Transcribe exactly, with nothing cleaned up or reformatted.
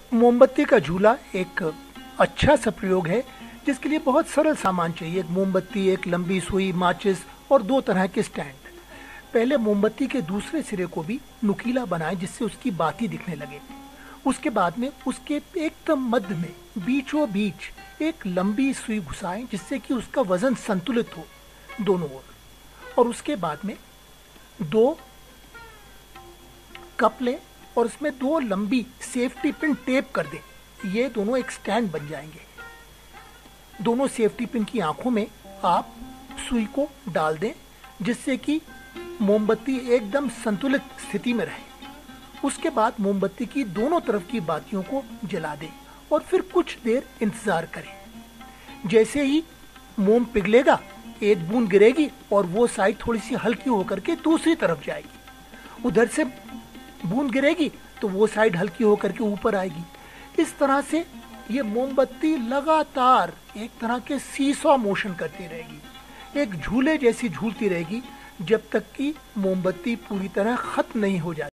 मोमबत्ती का झूला एक अच्छा सा प्रयोग है जिसके लिए बहुत सरल सामान चाहिए। एक मोमबत्ती, एक लंबी सुई, माचिस और दो तरह के स्टैंड। पहले मोमबत्ती के दूसरे सिरे को भी नुकीला बनाएं जिससे उसकी बाती दिखने लगे। उसके बाद में उसके एकदम मध्य में बीचों बीच एक लंबी सुई घुसाएं जिससे कि उसका वजन संतुलित हो दोनों ओर। और उसके बाद में दो कप लें और उसमें दो लंबी सेफ्टी पिन टेप कर दें। ये दोनों एक स्टैंड बन जाएंगे। दोनों सेफ्टी पिन की आंखों में आप सुई को डाल दें जिससे कि मोमबत्ती एकदम संतुलित स्थिति में रहे। उसके बाद मोमबत्ती की दोनों तरफ की बातियों को जला दें और फिर कुछ देर इंतजार करें। जैसे ही मोम पिघलेगा, एक बूंद गिरेगी और वो साइड थोड़ी सी हल्की होकर के दूसरी तरफ जाएगी। उधर से बूंद गिरेगी तो वो साइड हल्की होकर के ऊपर आएगी। इस तरह से ये मोमबत्ती लगातार एक तरह के सीसॉ मोशन करती रहेगी, एक झूले जैसी झूलती रहेगी जब तक कि मोमबत्ती पूरी तरह खत्म नहीं हो जाती।